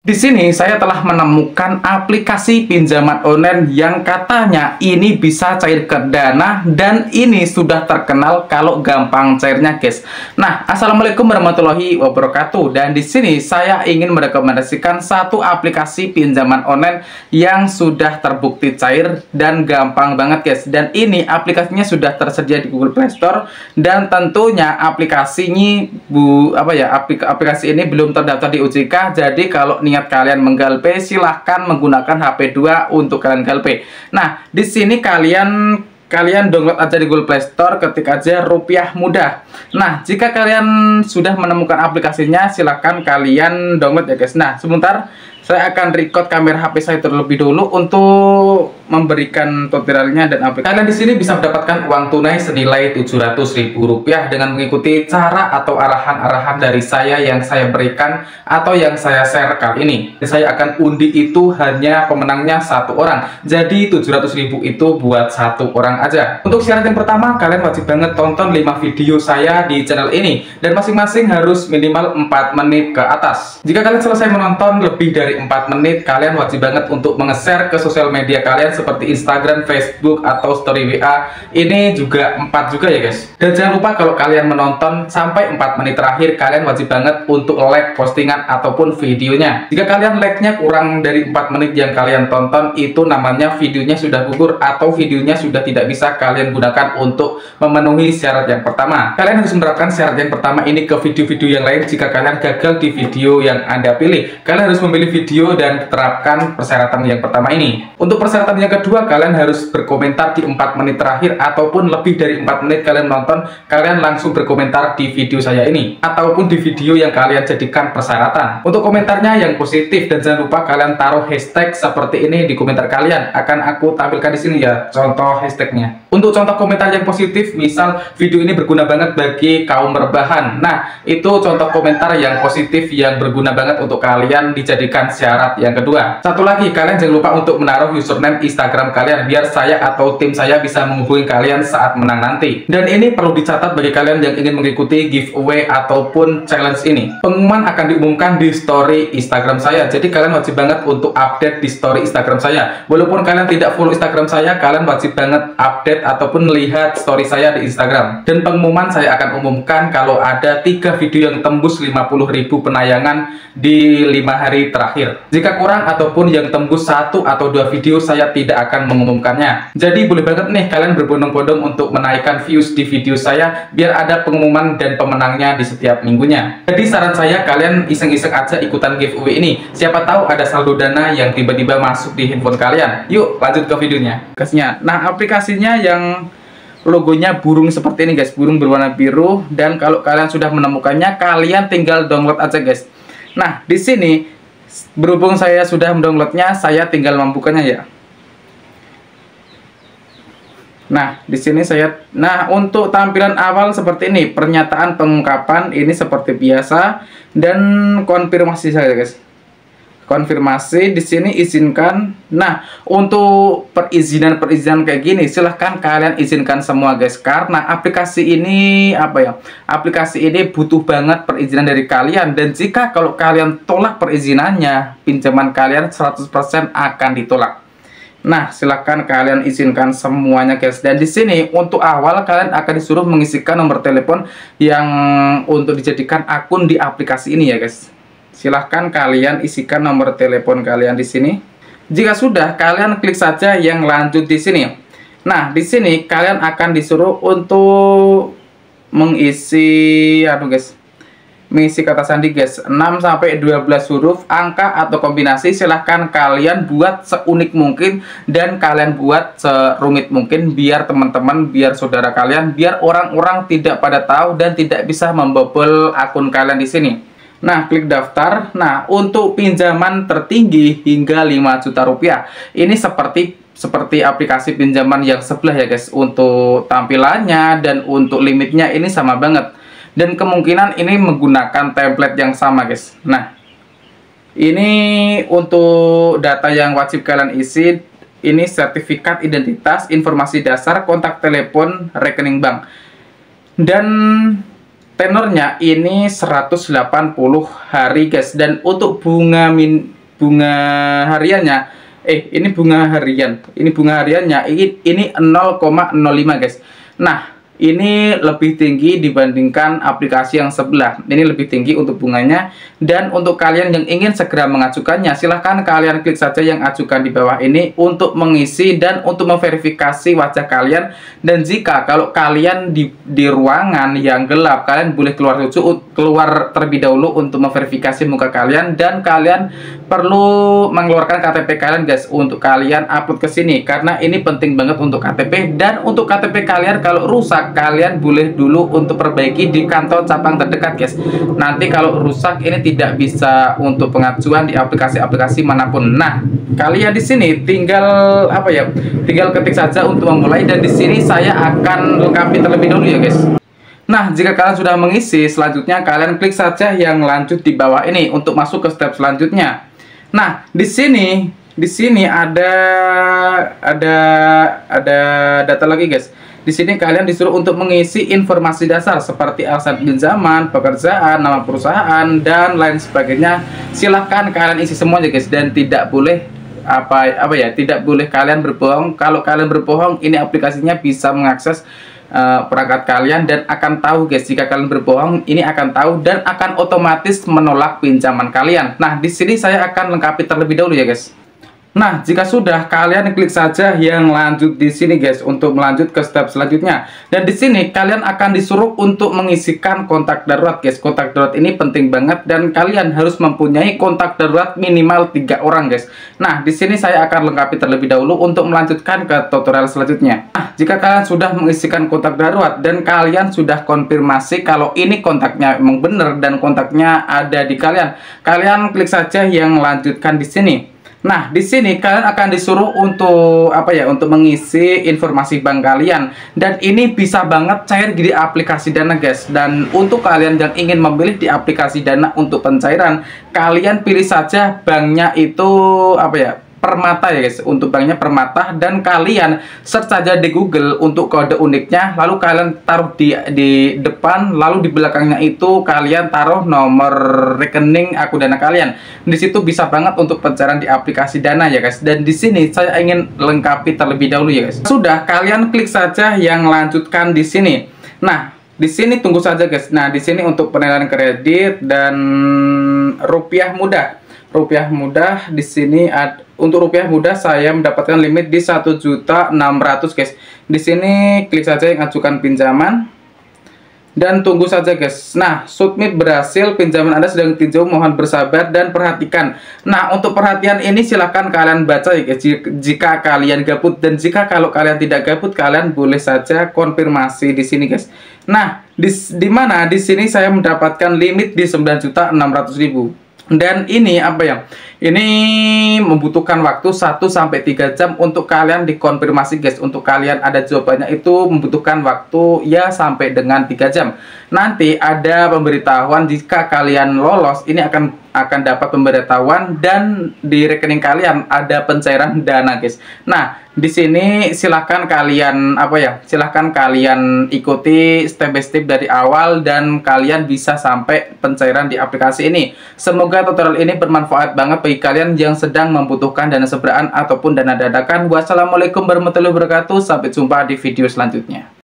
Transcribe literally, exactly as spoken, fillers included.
Di sini saya telah menemukan aplikasi pinjaman online yang katanya ini bisa cairkan dana dan ini sudah terkenal kalau gampang cairnya, guys. Nah, assalamualaikum warahmatullahi wabarakatuh. Dan di sini saya ingin merekomendasikan satu aplikasi pinjaman online yang sudah terbukti cair dan gampang banget, guys. Dan ini aplikasinya sudah tersedia di Google Play Store dan tentunya aplikasinya bu apa ya aplik aplikasi ini belum terdaftar di O J K. Jadi kalau niat kalian menggalpe, silahkan menggunakan H P dua untuk kalian galpe. Nah, di sini kalian kalian download aja di Google Play Store, ketik aja Rupiah Mudah. Nah, jika kalian sudah menemukan aplikasinya, silahkan kalian download ya, guys. Nah, sebentar saya akan record kamera H P saya terlebih dulu untuk memberikan tutorialnya dan aplikasi. Kalian di sini bisa mendapatkan uang tunai senilai tujuh ratus ribu rupiah dengan mengikuti cara atau arahan-arahan dari saya yang saya berikan atau yang saya share kali ini. Saya akan undi itu hanya pemenangnya satu orang. Jadi tujuh ratus ribu itu buat satu orang aja. Untuk syarat yang pertama, kalian wajib banget tonton lima video saya di channel ini dan masing-masing harus minimal empat menit ke atas. Jika kalian selesai menonton lebih dari empat menit, kalian wajib banget untuk menge-share ke sosial media kalian seperti Instagram, Facebook, atau story W A. Ini juga empat juga ya, guys. Dan jangan lupa kalau kalian menonton sampai empat menit terakhir, kalian wajib banget untuk like postingan ataupun videonya. Jika kalian like-nya kurang dari empat menit yang kalian tonton, itu namanya videonya sudah gugur atau videonya sudah tidak bisa kalian gunakan untuk memenuhi syarat yang pertama. Kalian harus menerapkan syarat yang pertama ini ke video-video yang lain jika kalian gagal di video yang Anda pilih. Kalian harus memilih video video dan terapkan persyaratan yang pertama ini. Untuk persyaratan yang kedua, kalian harus berkomentar di empat menit terakhir ataupun lebih dari empat menit kalian nonton, kalian langsung berkomentar di video saya ini ataupun di video yang kalian jadikan persyaratan. Untuk komentarnya yang positif dan jangan lupa kalian taruh hashtag seperti ini di komentar kalian. Akan aku tampilkan di sini ya contoh hashtagnya. Untuk contoh komentar yang positif, misal video ini berguna banget bagi kaum rebahan. Nah, itu contoh komentar yang positif yang berguna banget untuk kalian dijadikan syarat yang kedua. Satu lagi, kalian jangan lupa untuk menaruh username Instagram kalian biar saya atau tim saya bisa menghubungi kalian saat menang nanti. Dan ini perlu dicatat bagi kalian yang ingin mengikuti giveaway ataupun challenge ini. Pengumuman akan diumumkan di story Instagram saya. Jadi kalian wajib banget untuk update di story Instagram saya. Walaupun kalian tidak follow Instagram saya, kalian wajib banget update ataupun lihat story saya di Instagram. Dan pengumuman saya akan umumkan kalau ada tiga video yang tembus lima puluh ribu penayangan di lima hari terakhir. Jika kurang ataupun yang tembus satu atau dua video, saya tidak akan mengumumkannya. Jadi boleh banget nih kalian berbondong-bondong untuk menaikkan views di video saya biar ada pengumuman dan pemenangnya di setiap minggunya. Jadi saran saya, kalian iseng-iseng aja ikutan giveaway ini. Siapa tahu ada saldo dana yang tiba-tiba masuk di handphone kalian. Yuk lanjut ke videonya. Guysnya, nah aplikasinya yang logonya burung seperti ini, guys, burung berwarna biru. Dan kalau kalian sudah menemukannya, kalian tinggal download aja, guys. Nah, di sini berhubung saya sudah mendownloadnya, saya tinggal membukanya ya. Nah, di sini saya nah untuk tampilan awal seperti ini, pernyataan pengungkapan ini seperti biasa dan konfirmasi saya, guys. Konfirmasi di sini izinkan. Nah, untuk perizinan-perizinan kayak gini silahkan kalian izinkan semua, guys, karena aplikasi ini apa ya? Aplikasi ini butuh banget perizinan dari kalian, dan jika kalau kalian tolak perizinannya, pinjaman kalian seratus persen akan ditolak. Nah, silahkan kalian izinkan semuanya, guys. Dan di sini untuk awal kalian akan disuruh mengisikan nomor telepon yang untuk dijadikan akun di aplikasi ini ya, guys. Silahkan kalian isikan nomor telepon kalian di sini. Jika sudah, kalian klik saja yang lanjut di sini. Nah, di sini kalian akan disuruh untuk mengisi, aduh guys, mengisi kata sandi, guys, enam sampai dua belas huruf, angka atau kombinasi. Silahkan kalian buat seunik mungkin dan kalian buat serumit mungkin biar teman-teman, biar saudara kalian, biar orang-orang tidak pada tahu dan tidak bisa membobol akun kalian di sini. Nah, klik daftar. Nah, untuk pinjaman tertinggi hingga lima juta rupiah. Ini seperti seperti aplikasi pinjaman yang sebelah ya, guys. Untuk tampilannya dan untuk limitnya ini sama banget. Dan kemungkinan ini menggunakan template yang sama, guys. Nah, ini untuk data yang wajib kalian isi. Ini sertifikat identitas, informasi dasar, kontak telepon, rekening bank. Dan tenornya ini seratus delapan puluh hari, guys. Dan untuk bunga min bunga hariannya, eh ini bunga harian, ini bunga hariannya ini ini nol koma nol lima guys. Nah, ini lebih tinggi dibandingkan aplikasi yang sebelah. Ini lebih tinggi untuk bunganya. Dan untuk kalian yang ingin segera mengajukannya, silahkan kalian klik saja yang ajukan di bawah ini untuk mengisi dan untuk memverifikasi wajah kalian. Dan jika kalau kalian di, di ruangan yang gelap, kalian boleh keluar dulu, keluar terlebih dahulu untuk memverifikasi muka kalian. Dan kalian perlu mengeluarkan K T P kalian guys untuk kalian upload ke sini, karena ini penting banget untuk K T P. Dan untuk K T P kalian kalau rusak, kalian boleh dulu untuk perbaiki di kantor cabang terdekat guys. Nanti kalau rusak ini tidak bisa untuk pengajuan di aplikasi-aplikasi manapun. Nah, kalian di sini tinggal apa ya? Tinggal ketik saja untuk memulai, dan di sini saya akan lengkapi terlebih dahulu ya guys. Nah, jika kalian sudah mengisi, selanjutnya kalian klik saja yang lanjut di bawah ini untuk masuk ke step selanjutnya. Nah, di sini di sini ada ada ada data lagi guys. Di sini kalian disuruh untuk mengisi informasi dasar seperti alasan pinjaman, pekerjaan, nama perusahaan, dan lain sebagainya. Silahkan kalian isi semuanya guys, dan tidak boleh apa apa ya, tidak boleh kalian berbohong. Kalau kalian berbohong, ini aplikasinya bisa mengakses uh, perangkat kalian dan akan tahu guys. Jika kalian berbohong, ini akan tahu dan akan otomatis menolak pinjaman kalian. Nah, di sini saya akan lengkapi terlebih dahulu ya guys. Nah, jika sudah, kalian klik saja yang lanjut di sini guys untuk melanjut ke step selanjutnya. Dan di sini kalian akan disuruh untuk mengisikan kontak darurat guys. Kontak darurat ini penting banget dan kalian harus mempunyai kontak darurat minimal tiga orang guys. Nah, di sini saya akan lengkapi terlebih dahulu untuk melanjutkan ke tutorial selanjutnya. Nah, jika kalian sudah mengisikan kontak darurat dan kalian sudah konfirmasi kalau ini kontaknya memang benar dan kontaknya ada di kalian, kalian klik saja yang lanjutkan di sini. Nah, di sini kalian akan disuruh untuk apa ya? Untuk mengisi informasi bank kalian, dan ini bisa banget cair di aplikasi Dana guys. Dan untuk kalian yang ingin memilih di aplikasi Dana untuk pencairan, kalian pilih saja banknya itu apa ya? Permata ya guys, untuk banknya Permata, dan kalian search saja di Google untuk kode uniknya, lalu kalian taruh di di depan, lalu di belakangnya itu kalian taruh nomor rekening akun Dana kalian. Di situ bisa banget untuk pencairan di aplikasi Dana ya guys. Dan di sini saya ingin lengkapi terlebih dahulu ya guys. Sudah, kalian klik saja yang lanjutkan di sini. Nah, di sini tunggu saja guys. Nah, di sini untuk penilaian kredit dan rupiah mudah. Rupiah mudah di sini ada, untuk rupiah mudah saya mendapatkan limit di satu juta enam ratus ribu guys. Di sini klik saja yang ajukan pinjaman dan tunggu saja guys. Nah, submit berhasil, pinjaman Anda sedang ditinjau, mohon bersabar dan perhatikan. Nah, untuk perhatian ini silahkan kalian baca ya guys, jika kalian gabut, dan jika kalau kalian tidak gabut, kalian boleh saja konfirmasi di sini guys. Nah, di, di mana di sini saya mendapatkan limit di sembilan juta enam ratus ribu. Dan ini apa ya? Ini membutuhkan waktu satu sampai tiga jam untuk kalian dikonfirmasi guys. Untuk kalian ada jawabannya itu membutuhkan waktu ya sampai dengan tiga jam. Nanti ada pemberitahuan jika kalian lolos, ini akan akan dapat pemberitahuan dan di rekening kalian ada pencairan dana guys. Nah, di sini silahkan kalian apa ya? Silahkan kalian ikuti step by step dari awal dan kalian bisa sampai pencairan di aplikasi ini. Semoga tutorial ini bermanfaat banget bagi kalian yang sedang membutuhkan dana sebraan ataupun dana dadakan. Wassalamualaikum warahmatullahi wabarakatuh. Sampai jumpa di video selanjutnya.